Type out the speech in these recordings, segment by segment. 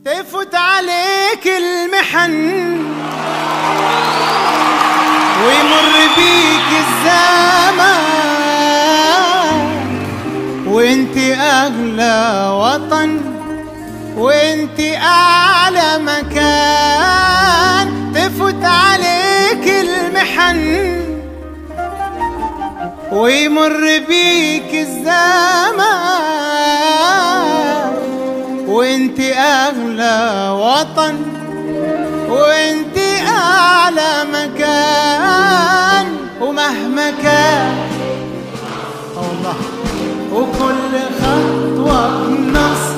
تفوت عليك المحن ويمر بيك الزمان، وانت اغلى وطن وانت اعلى مكان. تفوت عليك المحن ويمر بيك الزمان، وانت اغلى وطن وانت اعلى مكان. ومهما كان الله وكل خطوة بنصر،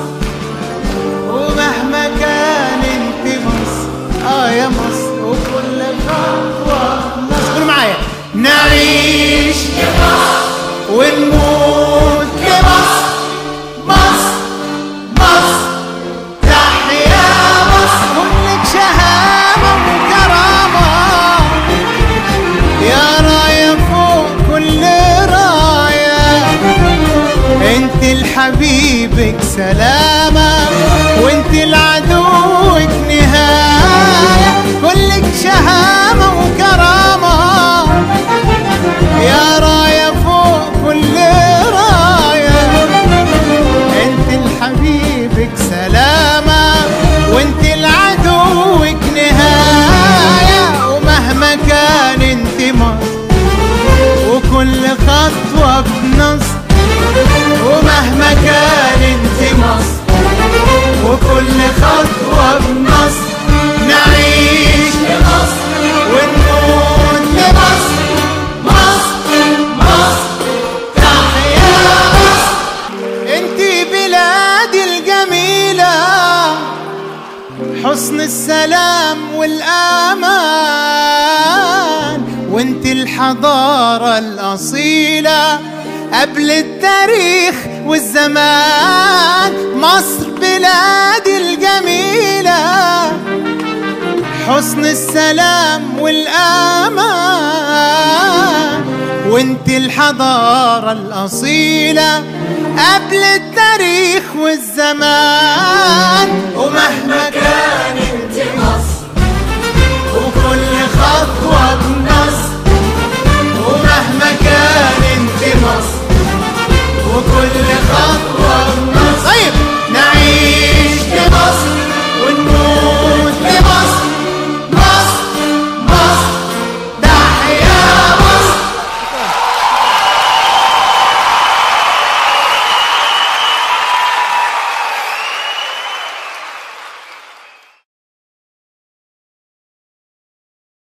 ومهما كان انت مصر يا مصر، وكل خطوة بنصر. قولوا معايا: نعيش لمصر ونموت لمصر. مصر مصر تحيا مصر، كلك شهامة وكرامة يا راية فوق كل راية. انت لحبيبك سلامة وانت لعدوك نهاية، كلك شهامة وكرامة يا راية فوق كل راية. انت لحبيبك سلامة وانت لعدوك نهاية. ومهما كان انت مصر وكل خطوة بنصر، ومهما كان انت مصر وكل خطوة بنصر. نعيش لمصر ونموت لمصر. مصر مصر تحيا مصر. انتي بلادي الجميلة، حسن السلام والأمان، وانتي الحضارة الأصيلة قبل التاريخ والزمان. مصر بلادي الجميلة، حسن السلام والأمان، وانت الحضارة الأصيلة قبل التاريخ والزمان. ومهما